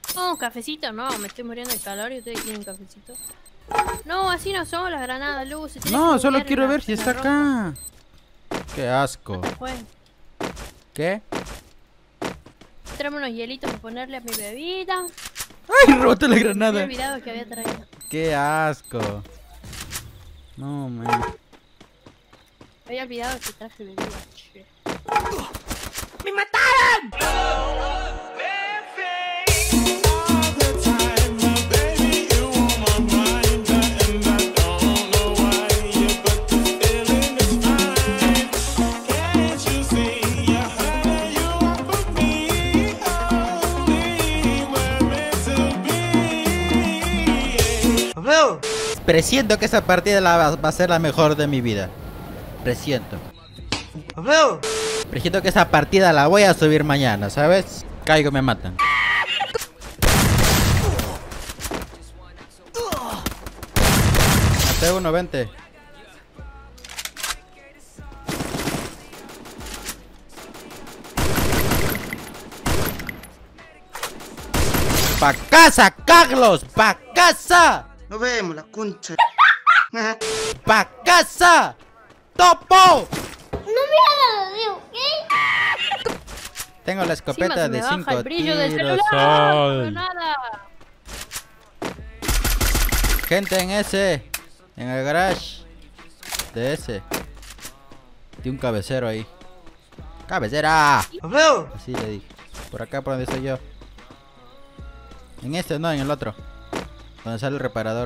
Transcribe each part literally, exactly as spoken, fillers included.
Oh, un cafecito, no, me estoy muriendo de calor y ustedes quieren un cafecito. No, así no son las granadas, Luz. No, solo quiero ver si está acá. Qué asco. ¿Qué? Tráeme unos hielitos para ponerle a mi bebida. ¡Ay, rota la granada! Me he olvidado que había traído. ¡Qué asco! No, man. Me había olvidado que traje bebida. Che. ¡Me mataron! Presiento que esa partida la va, va a ser la mejor de mi vida. Presiento. Presiento que esa partida la voy a subir mañana, ¿sabes? Caigo, me matan. Maté uno, vente. ¡Pa' casa, Carlos! ¡Pa' casa! Nos vemos, la concha. ¡Pa' casa! ¡Topo! No me hagas, ¿ok? Tengo la escopeta de cinco tiros. Sol. Nada. Gente en ese, en el garage de ese, de un cabecero ahí. ¡Cabecera! Así le dije. Por acá por donde estoy yo. En este no, en el otro. Donde sale el reparador.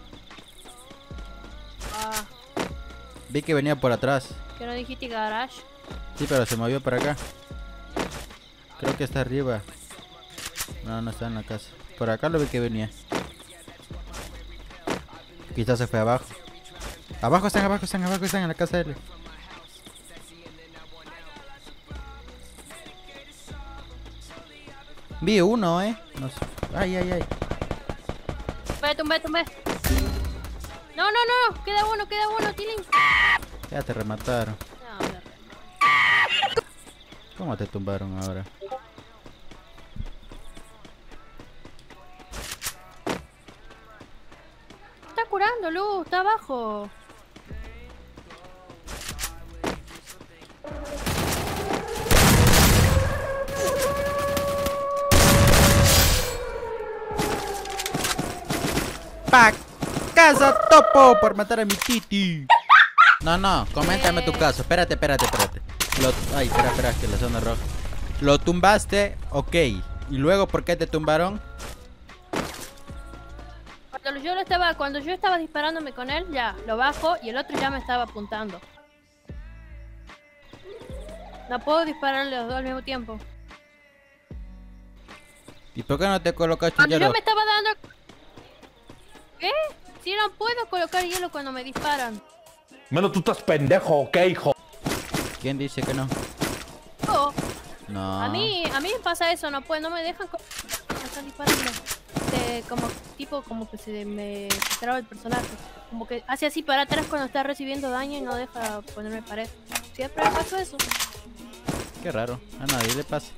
Ah. Vi que venía por atrás. ¿Que no dijiste garage? Sí, pero se movió para acá. Creo que está arriba. No, no está en la casa. Por acá lo vi que venía. Quizás se fue abajo. Abajo están, abajo están, abajo están en la casa de él. Vi uno, eh. No sé. Ay, ay, ay. Tumbé, tumbé, tumbé. No, no, no. Queda uno, queda uno, Tilín. Ya te remataron. No, no. ¿Cómo te tumbaron ahora? Está curando, Luz. Está abajo. ¡Pa' casa, Topo! Por matar a mi titi. No, no, coméntame tu caso. Espérate, espérate, espérate. Lo... Ay, espera, espera, que la zona roja. Lo tumbaste, ok. ¿Y luego por qué te tumbaron? Cuando yo lo estaba, cuando yo estaba disparándome con él, ya lo bajo y el otro ya me estaba apuntando. No puedo dispararle los dos al mismo tiempo. ¿Y por qué no te colocaste Cuando hielo? yo me estaba dando... ¿Qué? Si no puedo colocar hielo cuando me disparan. Menos tú estás pendejo, ¿ok, hijo? ¿Quién dice que no? Oh, No. a mí, a mí me pasa eso, no puedo, no me dejan co- me están disparando. Se- como tipo como que se me traba el personaje. Como que hace así para atrás cuando está recibiendo daño y no deja ponerme pared. Siempre me pasa eso. Qué raro. A nadie le pasa.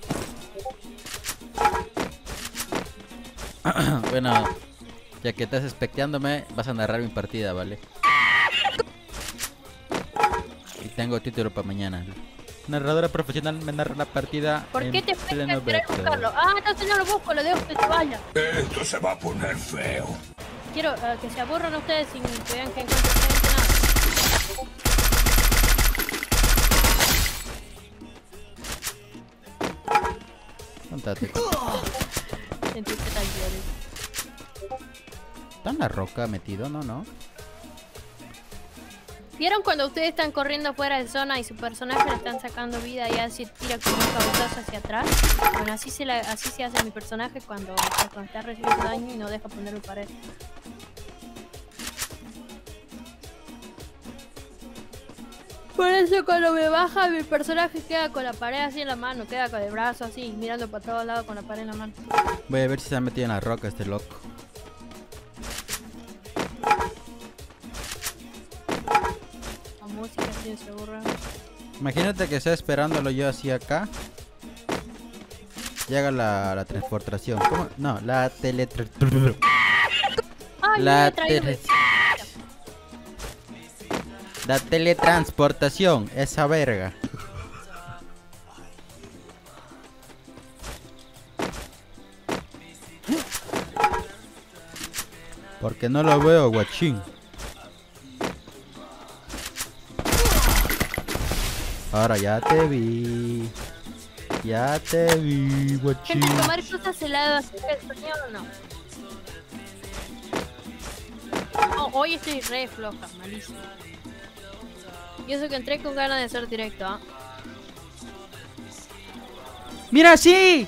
Bueno, ya que estás expectándome, vas a narrar mi partida, ¿vale? Y tengo título para mañana. Narradora profesional me narra la partida. ¿Por qué en te fuiste pleno a querer beta. buscarlo? Ah, entonces no lo busco, lo dejo que se vaya. Esto se va a poner feo. Quiero uh, que se aburran ustedes sin que vean que encuentro nada. Contate. Sentiste tan violento. ¿Está en la roca metido? No, no. ¿Vieron cuando ustedes están corriendo fuera de zona y su personaje le están sacando vida y así tira como un cabezazo hacia atrás? Bueno, así se, la, así se hace mi personaje cuando, cuando está recibiendo daño y no deja ponerlo pared. Por eso cuando me baja mi personaje queda con la pared así en la mano, queda con el brazo así, mirando para todos lados con la pared en la mano. Voy a ver si se ha metido en la roca este loco. La música así se aburre. Imagínate que esté esperándolo yo así acá. llega la, la transportación. ¿Cómo? No, la teletra... Ay, La, me he traído tele- mi- la teletransportación, esa verga. Porque no lo veo, guachín. Ahora ya te vi. Ya te vi, guachín. Gente, tomar cosas heladas ¿es el sueño o no? No, hoy estoy re floja, malísimo. Y eso que entré con ganas de hacer directo, ¿ah? ¡Mira, sí!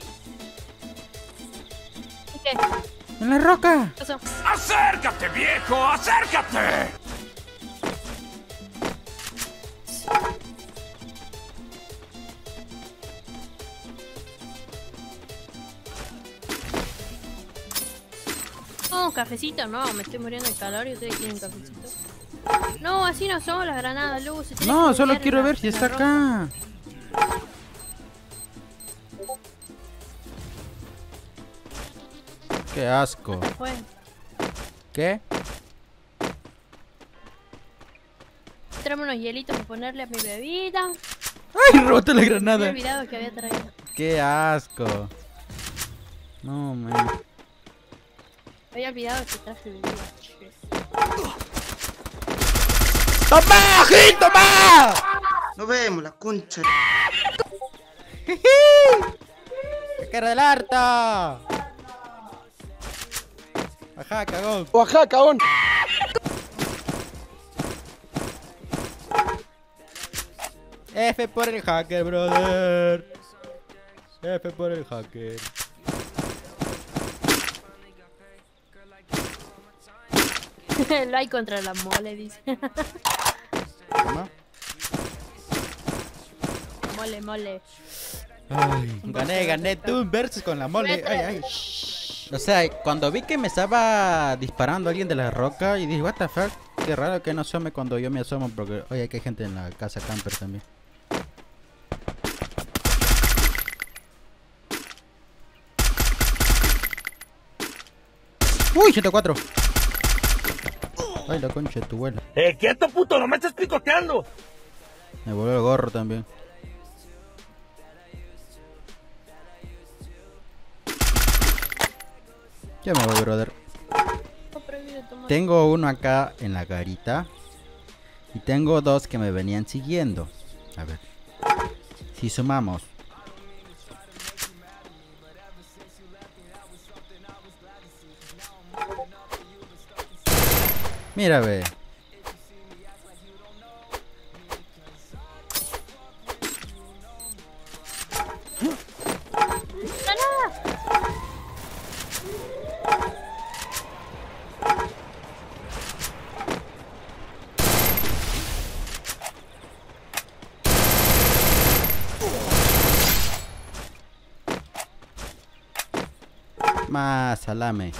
¿Y qué? ¡En la roca! ¿Qué pasó? ¡Acércate, viejo! ¡Acércate! No, un cafecito, no, me estoy muriendo de calor y ustedes quieren un cafecito. No, así no son las granadas, luces. tenés No, que solo voltear quiero en la- ver si en la está roca. acá. Qué asco. Fue. ¿Qué? Tráeme unos hielitos para ponerle a mi bebida. ¡Ay, robaste la Me he granada! olvidado que había traído. ¡Qué asco! No, man. Había olvidado que traje bebida. Che. ¡Toma, Gil, toma! Nos vemos, la concha. ¡Qué cara del harto! Ajá, cagón. Ajá, cagón. F por el hacker, brother. F por el hacker. Lo hay contra la mole, dice. ¿Cómo? Mole, mole. Ay, gané, gané tú un versus con la mole. Ay, ay. O sea, cuando vi que me estaba disparando alguien de la roca y dije, what the fuck, qué raro que no asome cuando yo me asomo porque, oye, que hay gente en la casa camper también. Uy, ciento cuatro. Ay, la concha de tu abuela. ¡Eh, quieto, puto! ¡No me estés picoteando! Me volvió el gorro también. Ya me voy, brother. No prohibido tomar. Tengo uno acá en la garita. Y tengo dos que me venían siguiendo. A ver. Si sumamos. Mira, ve. Más salame.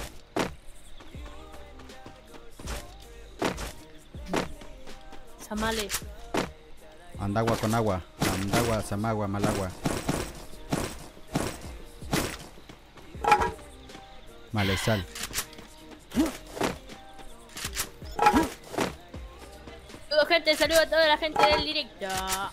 Samale. Andagua con agua. Andagua, samagua, malagua. Malezal. Saludos, gente, saludos a toda la gente del directo.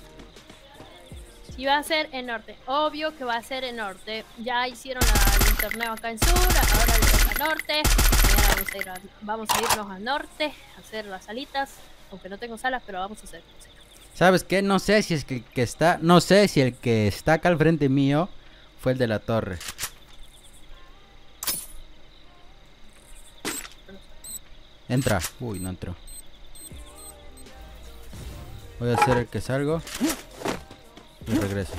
Si va a ser en norte, obvio que va a ser en norte. Ya hicieron la, el torneo acá en sur, ahora le toca norte. Mañana vamos a, ir a, vamos a irnos al norte a hacer las salitas. Aunque no tengo salas, pero vamos a hacer. ¿Sabes qué? No sé si es que el que está, no sé si el que está acá al frente mío fue el de la torre. Entra. Uy, no entró. Voy a hacer el que salgo y regreso.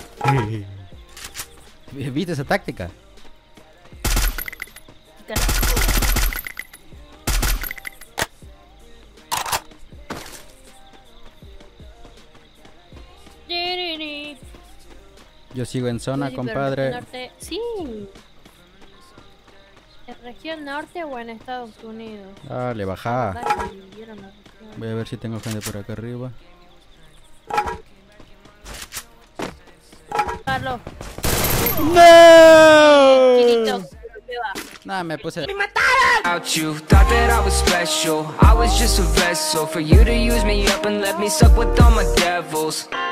¿Viste esa táctica? Yo sigo en zona, Sí, pero compadre. norte- Sí. ¿En región norte o en Estados Unidos? Dale, baja. ¿Verdad que dividieron la región? Voy a ver si tengo gente por acá arriba. Carlos. ¡No! Nada, me puse... Out you thought that I was special. I was just a vessel for you to use me up and let me suck with all my devils.